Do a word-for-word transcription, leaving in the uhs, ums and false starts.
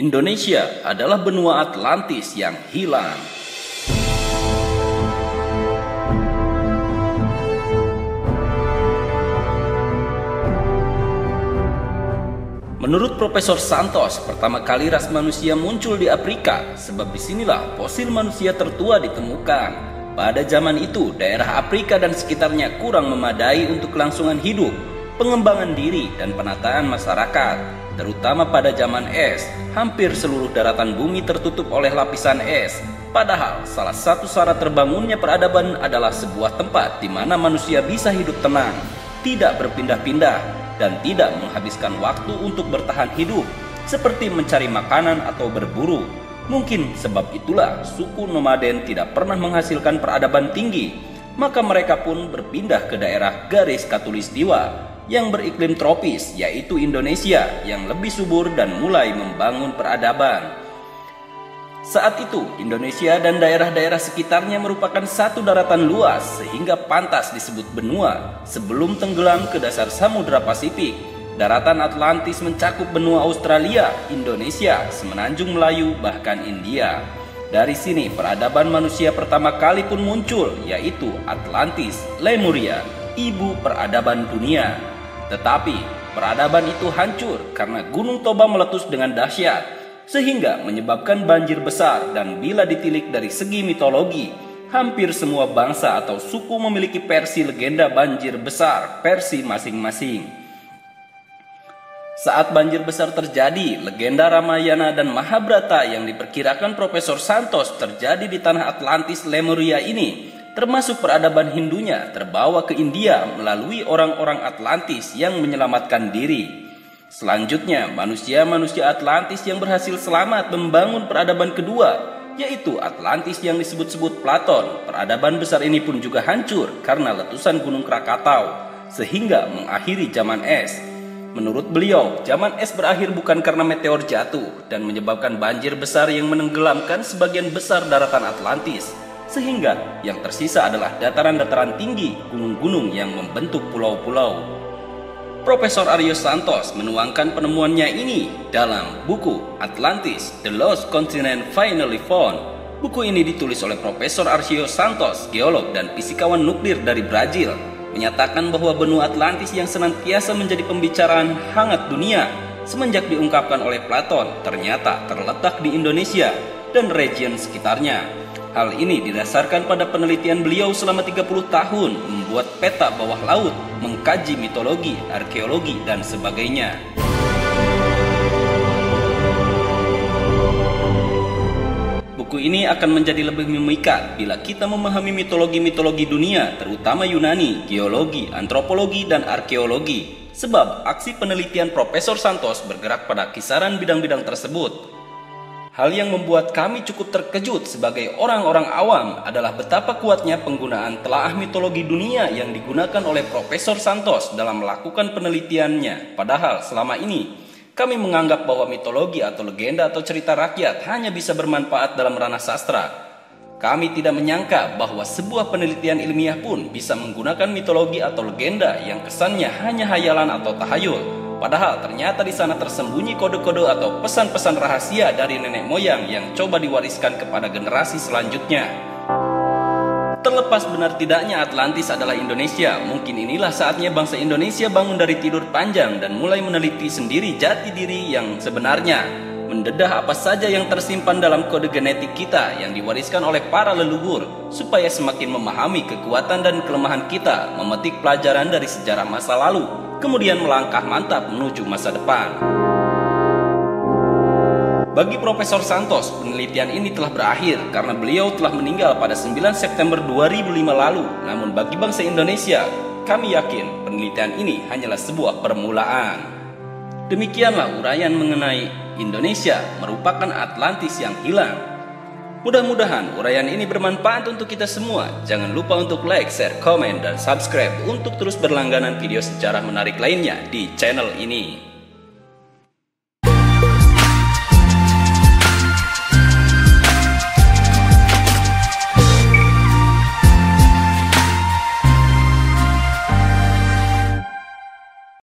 Indonesia adalah benua Atlantis yang hilang. Menurut Profesor Santos, pertama kali ras manusia muncul di Afrika, sebab disinilah fosil manusia tertua ditemukan. Pada zaman itu, daerah Afrika dan sekitarnya kurang memadai untuk kelangsungan hidup, pengembangan diri, dan penataan masyarakat. Terutama pada zaman es, hampir seluruh daratan bumi tertutup oleh lapisan es. Padahal, salah satu syarat terbangunnya peradaban adalah sebuah tempat di mana manusia bisa hidup tenang, tidak berpindah-pindah, dan tidak menghabiskan waktu untuk bertahan hidup, seperti mencari makanan atau berburu. Mungkin sebab itulah suku nomaden tidak pernah menghasilkan peradaban tinggi, maka mereka pun berpindah ke daerah garis khatulistiwa yang beriklim tropis, yaitu Indonesia yang lebih subur dan mulai membangun peradaban. Saat itu, Indonesia dan daerah-daerah sekitarnya merupakan satu daratan luas sehingga pantas disebut benua. Sebelum tenggelam ke dasar Samudra Pasifik, daratan Atlantis mencakup benua Australia, Indonesia, Semenanjung Melayu, bahkan India. Dari sini peradaban manusia pertama kali pun muncul, yaitu Atlantis, Lemuria, ibu peradaban dunia. Tetapi peradaban itu hancur karena Gunung Toba meletus dengan dahsyat, sehingga menyebabkan banjir besar. Dan bila ditilik dari segi mitologi, hampir semua bangsa atau suku memiliki versi legenda banjir besar versi masing-masing. Saat banjir besar terjadi, legenda Ramayana dan Mahabharata yang diperkirakan Profesor Santos terjadi di tanah Atlantis Lemuria ini, termasuk peradaban Hindunya, terbawa ke India melalui orang-orang Atlantis yang menyelamatkan diri. Selanjutnya, manusia-manusia Atlantis yang berhasil selamat membangun peradaban kedua, yaitu Atlantis yang disebut-sebut Platon. Peradaban besar ini pun juga hancur karena letusan Gunung Krakatau, sehingga mengakhiri zaman es. Menurut beliau, zaman es berakhir bukan karena meteor jatuh dan menyebabkan banjir besar yang menenggelamkan sebagian besar daratan Atlantis, sehingga yang tersisa adalah dataran-dataran tinggi, gunung-gunung yang membentuk pulau-pulau. Profesor Aryo Santos menuangkan penemuannya ini dalam buku Atlantis, The Lost Continent Finally Found. Buku ini ditulis oleh Profesor Aryo Santos, geolog dan fisikawan nuklir dari Brazil, menyatakan bahwa benua Atlantis yang senantiasa menjadi pembicaraan hangat dunia semenjak diungkapkan oleh Platon ternyata terletak di Indonesia dan region sekitarnya. Hal ini didasarkan pada penelitian beliau selama tiga puluh tahun, membuat peta bawah laut, mengkaji mitologi, arkeologi, dan sebagainya. Buku ini akan menjadi lebih memikat bila kita memahami mitologi-mitologi dunia, terutama Yunani, geologi, antropologi, dan arkeologi. Sebab aksi penelitian Profesor Santos bergerak pada kisaran bidang-bidang tersebut. Hal yang membuat kami cukup terkejut sebagai orang-orang awam adalah betapa kuatnya penggunaan telaah mitologi dunia yang digunakan oleh Profesor Santos dalam melakukan penelitiannya. Padahal selama ini kami menganggap bahwa mitologi atau legenda atau cerita rakyat hanya bisa bermanfaat dalam ranah sastra. Kami tidak menyangka bahwa sebuah penelitian ilmiah pun bisa menggunakan mitologi atau legenda yang kesannya hanya hayalan atau tahayul. Padahal ternyata di sana tersembunyi kode-kode atau pesan-pesan rahasia dari nenek moyang yang coba diwariskan kepada generasi selanjutnya. Terlepas benar tidaknya Atlantis adalah Indonesia, mungkin inilah saatnya bangsa Indonesia bangun dari tidur panjang dan mulai meneliti sendiri jati diri yang sebenarnya, mendedah apa saja yang tersimpan dalam kode genetik kita yang diwariskan oleh para leluhur, supaya semakin memahami kekuatan dan kelemahan kita, memetik pelajaran dari sejarah masa lalu, kemudian melangkah mantap menuju masa depan. Bagi Profesor Santos, penelitian ini telah berakhir karena beliau telah meninggal pada sembilan September dua ribu lima lalu. Namun bagi bangsa Indonesia, kami yakin penelitian ini hanyalah sebuah permulaan. Demikianlah uraian mengenai Indonesia merupakan Atlantis yang hilang. Mudah-mudahan uraian ini bermanfaat untuk kita semua. Jangan lupa untuk like, share, komen, dan subscribe untuk terus berlangganan video sejarah menarik lainnya di channel ini.